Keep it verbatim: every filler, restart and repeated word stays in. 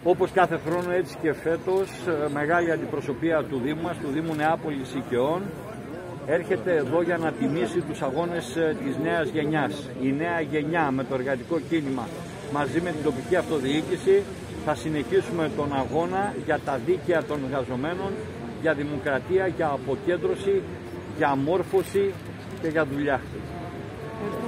Όπως κάθε χρόνο, έτσι και φέτος, μεγάλη αντιπροσωπεία του Δήμου μας, του Δήμου Νεάπολης Οικειών, έρχεται εδώ για να τιμήσει τους αγώνες της νέας γενιάς. Η νέα γενιά με το εργατικό κίνημα μαζί με την τοπική αυτοδιοίκηση θα συνεχίσουμε τον αγώνα για τα δίκαια των εργαζομένων, για δημοκρατία, για αποκέντρωση, για μόρφωση και για δουλειά.